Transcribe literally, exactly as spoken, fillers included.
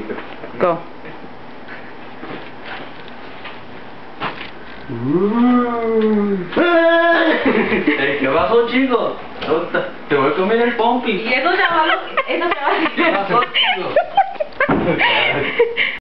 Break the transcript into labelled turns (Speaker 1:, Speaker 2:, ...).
Speaker 1: chico.
Speaker 2: Go.
Speaker 1: ¿Qué pasó, chico? Te voy a comer el pompis.
Speaker 3: Y eso se llama... Eso se llama...
Speaker 1: ¿Qué pasó, chico?